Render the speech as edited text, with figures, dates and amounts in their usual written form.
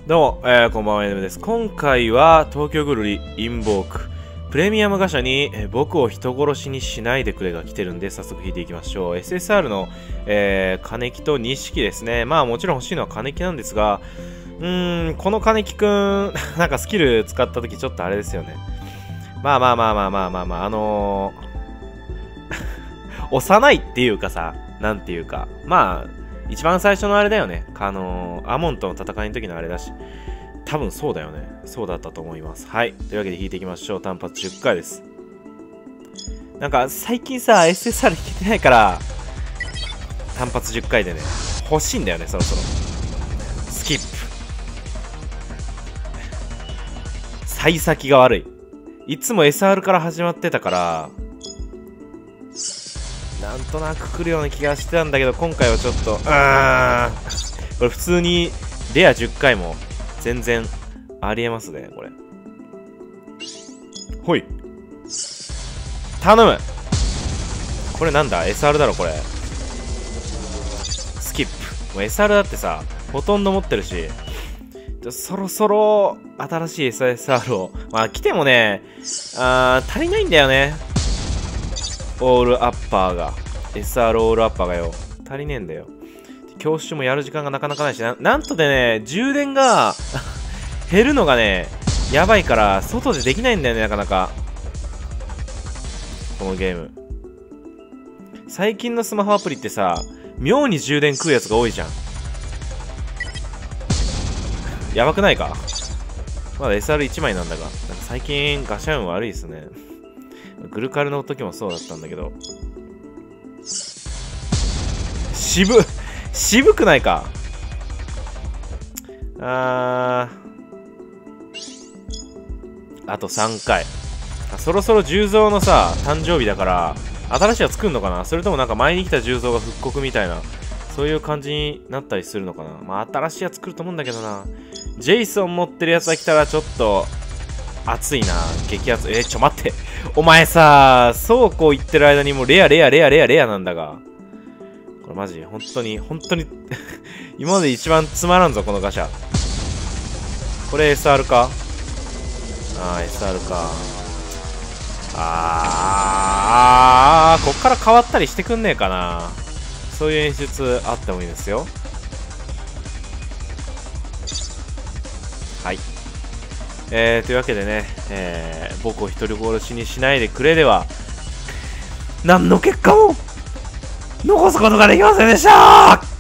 どうも、こんばんは、NM です。今回は、東京グルリインボーク。プレミアムガシャに、僕を人殺しにしないでくれが来てるんで、早速引いていきましょう。SSR の、金木と錦ですね。まあ、もちろん欲しいのは金木なんですが、この金木くん、なんかスキル使った時ちょっとあれですよね。まあ、幼いっていうかさ、なんていうか、まあ、一番最初のあれだよね。アモンとの戦いの時のあれだし。多分そうだよね。そうだったと思います。はい。というわけで引いていきましょう。単発10回です。なんか最近さ、SSR 引けてないから、単発10回でね、欲しいんだよね、そろそろ。スキップ。幸先が悪い。いつも SR から始まってたから、なんとなく来るような気がしてたんだけど、今回はちょっと、これ普通にレア10回も全然ありえますね、これ。ほい。頼む。これなんだ ?SR だろ、これ。スキップ。もう SR だってさ、ほとんど持ってるし、そろそろ新しい SSR を。まあ来てもね、足りないんだよね。オールアッパーが SR オールアッパーがよ足りねえんだよ。教習もやる時間がなかなかないし なんとでね充電が減るのがねやばいから外でできないんだよねなかなかこのゲーム。最近のスマホアプリってさ妙に充電食うやつが多いじゃん。やばくないか。まだ SR1 枚なんだがなんか最近ガシャ運悪いですね。グルカルの時もそうだったんだけど渋くないか。あと3回。そろそろ重蔵のさ誕生日だから新しいやつ作るのかな。それともなんか前に来た重蔵が復刻みたいなそういう感じになったりするのかな。まあ新しいやつ作ると思うんだけどな。ジェイソン持ってるやつが来たらちょっと熱いな。激熱。ちょ待ってお前さ倉庫行ってる間にもうレアなんだがこれマジ本当に今まで一番つまらんぞこのガシャ。これ SR か。SR か。こっから変わったりしてくんねえかな。そういう演出あってもいいですよ。はい。というわけでね、僕を一人殺しにしないでくれでは何の結果も残すことができませんでした。